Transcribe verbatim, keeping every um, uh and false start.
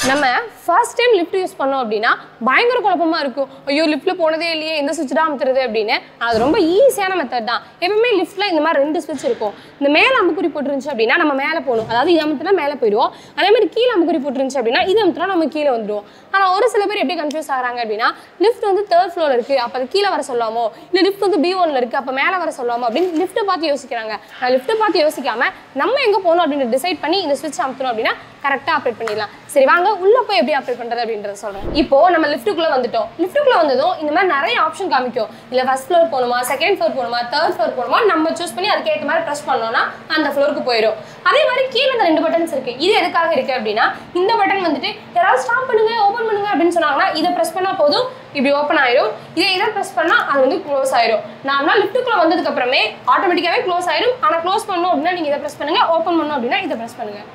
நம்ம first time lift use பண்ணோம் அப்படின்னா பயங்கர குழப்பமா இருக்கும். ஐயோ லிஃப்ட்ல போனதே இல்லையே, எந்த சுவிட்ச் தான் அமுத்துறது அப்படின்னு. அது ரொம்ப ஈஸியான மெத்தட் தான். எப்பவுமே லிஃப்ட்ல இந்த மாதிரி ரெண்டு சுவிட்ச் இருக்கும். இந்த மேலே அம்புக்குறி போட்டுருந்துச்சு அப்படின்னா நம்ம மேலே போகணும், அதாவது இது அமுத்துனா மேலே போயிடுவோம். அதே மாதிரி கீழே அம்புக்குறி போட்டுருந்துச்சு அப்படின்னா இது அமுத்துனா நம்ம கீழே வந்துடுவோம். ஆனால் ஒரு சில பேர் எப்படி கன்ஃபியூஸ் ஆகிறாங்க அப்படின்னா லிஃப்ட் வந்து தேர்ட் ஃப்ளோர் இருக்கு, அப்போ அது கீழே வர சொல்லாமோ, இல்லை லிஃப்ட் வந்து பி ஒன்ல இருக்கு, அப்போ மேலே வர சொல்லாமோ அப்படின்னு லிஃப்ட்டை பார்த்து யோசிக்கிறாங்க. நான் லிஃப்ட்டை பார்த்து யோசிக்காம நம்ம எங்கே போகணும் அப்படின்னு டிசைட் பண்ணி இந்த சுவிட்ச் அமுத்தணும் அப்படின்னா கரெக்டாக ஆப்ரேட் பண்ணிடலாம். சரி வாங்க உள்ள போய் எப்படி ஆப்ரேட் பண்றது அப்படின்றத சொல்றேன். இப்போ நம்ம லிஃப்ட்டுக்குள்ள வந்துட்டோம். லிஃப்ட்டுக்குள்ள வந்ததும் இந்த மாதிரி நிறைய ஆப்ஷன் காமிக்கும். இல்ல ஃபர்ஸ்ட் ஃப்ளோர் போகணுமா, செகண்ட் ஃப்ளோர் போகணுமா, தேர்ட் ஃப்ளோர் போகணுமா, நம்ம சூஸ் பண்ணி அதுக்கு ஏற்ற மாதிரி ப்ரெஸ் பண்ணோம்னா அந்த ஃப்ளோருக்கு போயிடும். அதே மாதிரி கீழே இந்த ரெண்டு பட்டன்ஸ் இருக்கு. இது எதுக்காக இருக்கு அப்படின்னா இந்த பட்டன் வந்துட்டு யாராவது ஸ்டாப் பண்ணுங்க, ஓப்பன் பண்ணுங்க அப்படின்னு சொன்னாங்கன்னா இதை ப்ரெஸ் பண்ணா போதும், இப்படி ஓப்பன் ஆயிடும். இதை இதை ப்ரெஸ் பண்ணா அது வந்து க்ளோஸ் ஆயிடும். நார்மலா லிஃப்ட்டுக்குள்ள வந்ததுக்கு அப்புறமே ஆட்டோமேட்டிக்காவே க்ளோஸ் ஆயிடும். ஆனா க்ளோஸ் பண்ணணும் அப்படின்னா நீங்க இதை ப்ரெஸ் பண்ணுங்க, ஓப்பன் பண்ணணும் அப்படின்னா இதை ப்ரெஸ் பண்ணுங்க.